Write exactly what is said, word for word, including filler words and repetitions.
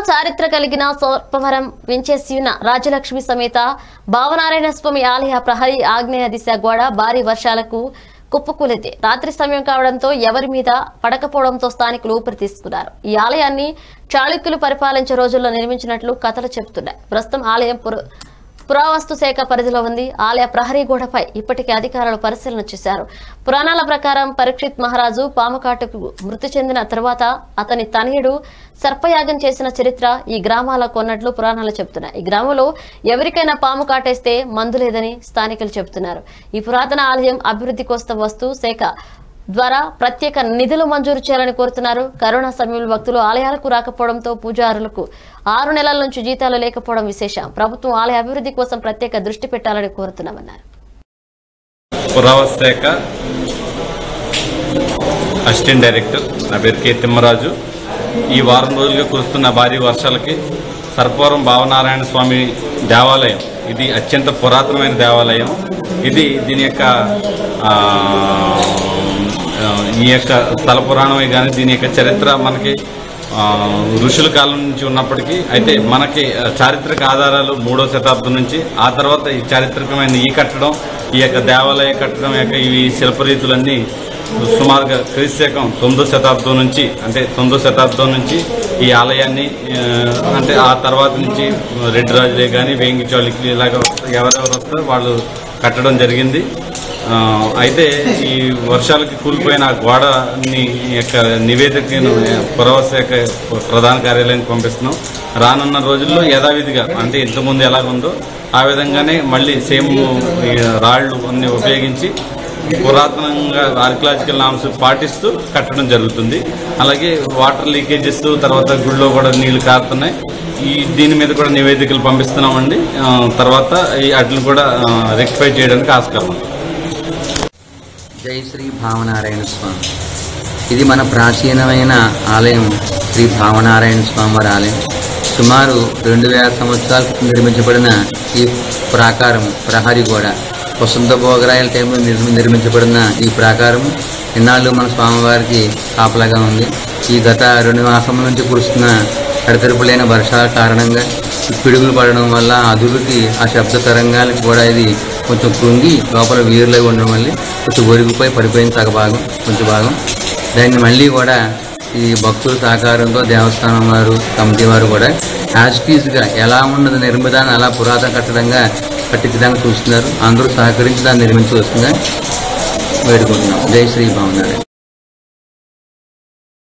చారిత్ర కలిగిన సోర్పవరం వెంచేసి ఉన్న రాజలక్ష్మి సమేత భావనారాయణ స్వామి ఆలయ ప్రహరీ ఆగ్నేయ దిశ గోడ భారీ వర్షాలకు కుప్పకూలింది. రాత్రి సమయం కావడంతో ఎవరి మీద పడకపోవడంతో స్థానికులు ఊపిరి తీసుకున్నారు. ఈ ఆలయాన్ని చాళుక్యులు పరిపాలించే రోజుల్లో నిర్మించినట్లు కథలు చెబుతున్నాయి. ప్రస్తుతం ఆలయం పురావస్తు శాఖ పరిధిలో ఉంది. ఆలయ ప్రహరీ గోడపై ఇప్పటికే అధికారులు పరిశీలన చేశారు. పురాణాల ప్రకారం పరీక్షిత్ మహారాజు పాముకాటుకు మృతి చెందిన తర్వాత అతని తనయుడు సర్పయాగం చేసిన చరిత్ర ఈ గ్రామాలకు ఉన్నట్లు పురాణాలు చెబుతున్నాయి. ఈ గ్రామంలో ఎవరికైనా పాము కాటేస్తే మందు లేదని స్థానికులు చెబుతున్నారు. ఈ పురాతన ఆలయం అభివృద్ధి కోసం వస్తు శాఖ ద్వారా ప్రత్యేక నిధులు మంజూరు చేయాలని కోరుతున్నారు. కరోనా సమయంలో భక్తులు ఆలయాలకు రాకపోవడంతో పూజారులకు ఆరు నెలల నుంచి జీతాలు లేకపోవడం విశేషం. ప్రభుత్వం ఆలయ అభివృద్ధి కోసం ప్రత్యేక దృష్టి పెట్టాలని కోరుతున్నామన్నారు. పురావస్తు శాఖ అసిస్టెంట్ డైరెక్టర్ నా పేరు కె తిమ్మరాజు. ఈ వారం రోజులుగా కురుస్తున్న భారీ వర్షాలకి సర్పవరం భావనారాయణ స్వామి దేవాలయం ఇది అత్యంత పురాతనమైన దేవాలయం. ఇది దీని యొక్క ఈ యొక్క స్థల పురాణమే కానీ దీని యొక్క చరిత్ర మనకి ఋషుల కాలం నుంచి ఉన్నప్పటికీ అయితే మనకి చారిత్రక ఆధారాలు మూడో శతాబ్దం నుంచి ఆ తర్వాత ఈ చారిత్రకమైన ఈ కట్టడం ఈ యొక్క దేవాలయ కట్టడం యొక్క ఈ శిల్పరీతులన్నీ సుమారుగా క్రీస్తు శకం తొమ్మిదో శతాబ్దం నుంచి అంటే తొమ్మిదో శతాబ్దం నుంచి ఈ ఆలయాన్ని అంటే ఆ తర్వాత నుంచి రెడ్డి రాజులే కానీ వేంగి చాళుక్యులు ఇలాగ ఎవరెవరు వస్తారో వాళ్ళు కట్టడం జరిగింది. అయితే ఈ వర్షాలకి కూలిపోయిన గోడని యొక్క నివేదికను పురావస్తు శాఖ ప్రధాన కార్యాలయానికి పంపిస్తున్నాం. రానున్న రోజుల్లో యథావిధిగా అంటే ఇంతకుముందు ఎలాగుందో ఆ విధంగానే మళ్ళీ సేమ్ రాళ్లు అన్ని ఉపయోగించి పురాతనంగా ఆర్కియలాజికల్ నామ్స్ పాటిస్తూ కట్టడం జరుగుతుంది. అలాగే వాటర్ లీకేజెస్ తర్వాత గుళ్ళో కూడా నీళ్లు కారుతున్నాయి. ఈ దీని మీద కూడా నివేదికలు పంపిస్తున్నామండి. తర్వాత ఈ వాటిని కూడా రెక్టిఫై చేయడానికి ఆస్కారం. జై శ్రీ భావనారాయణ స్వామి. ఇది మన ప్రాచీనమైన ఆలయం శ్రీ భావనారాయణ స్వామి వారి ఆలయం. సుమారు రెండు వేల సంవత్సరాల క్రితం నిర్మించబడిన ఈ ప్రాకారం ప్రహరీ గోడ వసంత భోగరాయల టైంలో నిర్మించబడిన ఈ ప్రాకారం ఇన్నాళ్ళు మన స్వామివారికి కాపలాగా ఉంది. ఈ గత రెండు మాసముల నుంచి కురుస్తున్న ఎడతెరపులైన వర్షాల కారణంగా పిడుగులు పడడం వల్ల అదురుకి ఆ శబ్ద తరంగాలకు కూడా ఇది కొంచెం కృంగి లోపల వీరులై ఉండడం వల్ల కొంచెం ఒరిగిపోయి పడిపోయిన సగ భాగం కొంచెం భాగం దాన్ని మళ్ళీ కూడా ఈ భక్తుల సహకారంతో దేవస్థానం వారు కమిటీ వారు కూడా యాజ్టీజ్గా ఎలా ఉన్నది నిర్మిదాన్ని అలా పురాతన కట్టడంగా కట్టించడానికి చూస్తున్నారు. అందరూ సహకరించి దాన్ని నిర్మించవలసిందిగా వేడుకుంటున్నాం. జై శ్రీ భావనారాయణ.